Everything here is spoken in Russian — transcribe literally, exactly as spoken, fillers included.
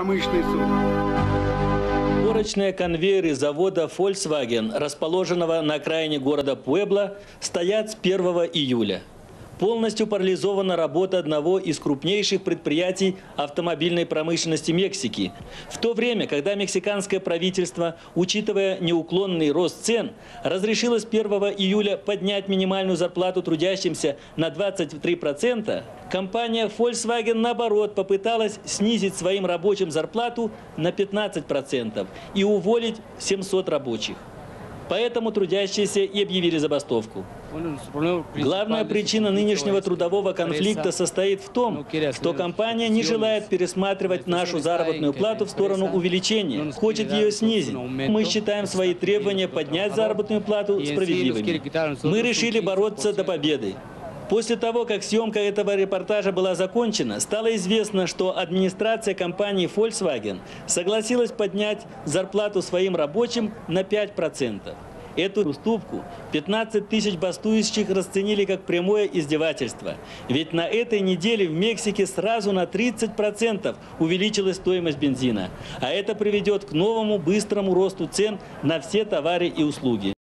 Сборочные конвейеры завода Volkswagen, расположенного на окраине города Пуэбла, стоят с первого июля. Полностью парализована работа одного из крупнейших предприятий автомобильной промышленности Мексики. В то время, когда мексиканское правительство, учитывая неуклонный рост цен, разрешило с первого июля поднять минимальную зарплату трудящимся на двадцать три процента, компания Volkswagen, наоборот, попыталась снизить своим рабочим зарплату на пятнадцать процентов и уволить семьсот рабочих. Поэтому трудящиеся и объявили забастовку. Главная причина нынешнего трудового конфликта состоит в том, что компания не желает пересматривать нашу заработную плату в сторону увеличения, хочет ее снизить. Мы считаем свои требования поднять заработную плату справедливыми. Мы решили бороться до победы. После того, как съемка этого репортажа была закончена, стало известно, что администрация компании Volkswagen согласилась поднять зарплату своим рабочим на пять процентов. Эту уступку пятнадцать тысяч бастующих расценили как прямое издевательство. Ведь на этой неделе в Мексике сразу на тридцать процентов увеличилась стоимость бензина. А это приведет к новому быстрому росту цен на все товары и услуги.